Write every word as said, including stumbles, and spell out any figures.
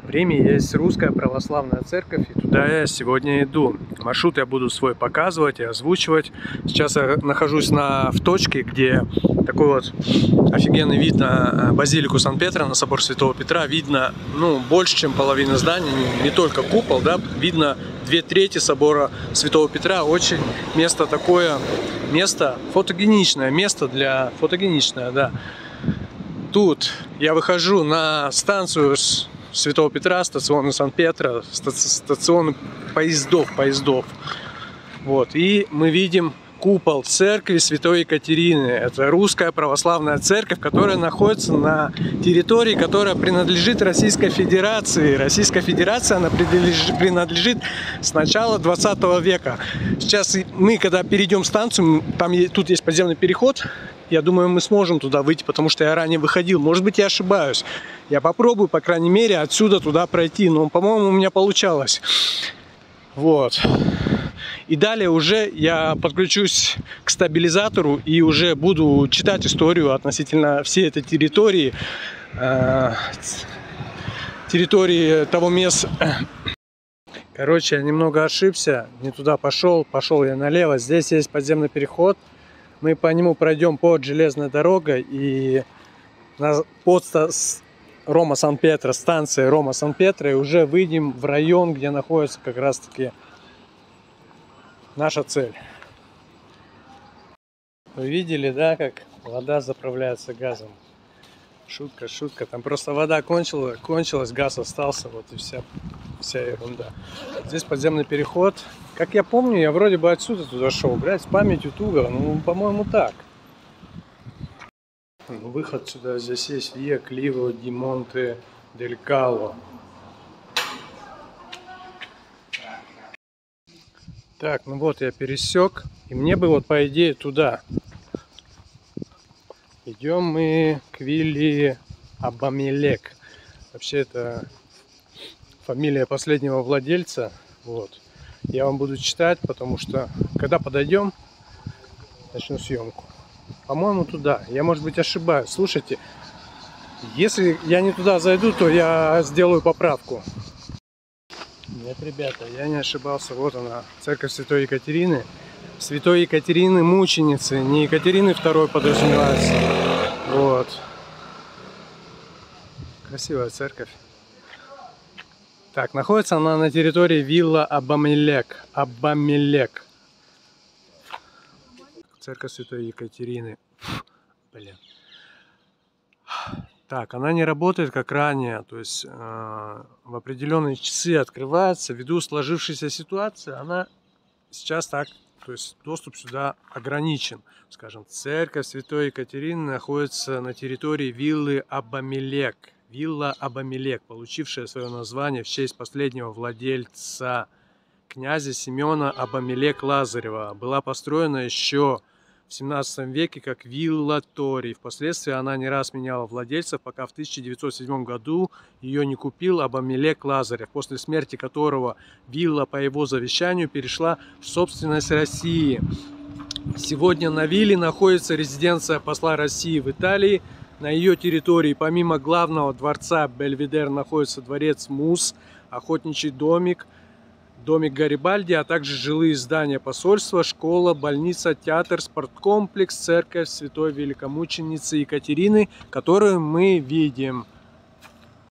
В Риме есть русская православная церковь, и туда я сегодня иду. Маршрут я буду свой показывать и озвучивать. Сейчас я нахожусь на, в точке, где такой вот офигенный вид на базилику Сан-Петро, на собор Святого Петра. Видно, ну, больше, чем половина здания, не, не только купол, да, видно две трети собора Святого Петра. Очень место такое, место фотогеничное, место для фотогеничное, да. Тут я выхожу на станцию Святого Петра, стационы Сан-Петро, стационы поездов, поездов. Вот, и мы видим купол церкви Святой Екатерины. Это русская православная церковь, которая находится на территории, которая принадлежит Российской Федерации. Российская Федерация, она принадлежит с начала двадцатого века. Сейчас мы, когда перейдем станцию, там тут есть подземный переход. Я думаю, мы сможем туда выйти, потому что я ранее выходил. Может быть, я ошибаюсь. Я попробую, по крайней мере, отсюда туда пройти. Но, по-моему, у меня получалось. Вот. И далее уже я подключусь к стабилизатору и уже буду читать историю относительно всей этой территории. Э, территории того места. Короче, я немного ошибся. Не туда пошел. Пошел я налево. Здесь есть подземный переход. Мы по нему пройдем под железной дорогой и под Рома Сан-Петро, станция Рома Сан-Петро, и уже выйдем в район, где находится как раз таки наша цель. Вы видели, да, как вода заправляется газом? Шутка, шутка. Там просто вода кончилась, кончилась, газ остался, вот и вся, вся ерунда. Здесь подземный переход. Как я помню, я вроде бы отсюда туда шел. Блять, с памятью туго. Ну, по-моему, так. Выход сюда здесь есть. Виа Кливо ди Монте дель Кало. Так, ну вот я пересек. И мне бы вот по идее туда. Идем мы к вилле Абамелек. Вообще это фамилия последнего владельца. Вот. Я вам буду читать, потому что когда подойдем, начну съемку. По-моему, туда. Я, может быть, ошибаюсь. Слушайте, если я не туда зайду, то я сделаю поправку. Нет, ребята, я не ошибался. Вот она, церковь Святой Екатерины. Святой Екатерины мученицы, не Екатерины второй подразумевается. Вот. Красивая церковь. Так, находится она на территории вилла Абамелек. Абамелек. Церковь Святой Екатерины. Блин. Так, она не работает как ранее. То есть э, в определенные часы открывается. Ввиду сложившейся ситуации, она сейчас так. То есть доступ сюда ограничен. Скажем, церковь Святой Екатерины находится на территории виллы Абамелек. Вилла Абамелек, получившая свое название в честь последнего владельца, князя Семена Абамелек-Лазарева. Была построена еще в семнадцатом веке как вилла Тори. Впоследствии она не раз меняла владельцев, пока в тысяча девятьсот седьмом году ее не купил Абамелек-Лазарев, после смерти которого вилла по его завещанию перешла в собственность России. Сегодня на вилле находится резиденция посла России в Италии. На ее территории помимо главного дворца Бельведер находится дворец Мус, охотничий домик, домик Гарибальди, а также жилые здания посольства, школа, больница, театр, спорткомплекс, церковь Святой Великомученицы Екатерины, которую мы видим.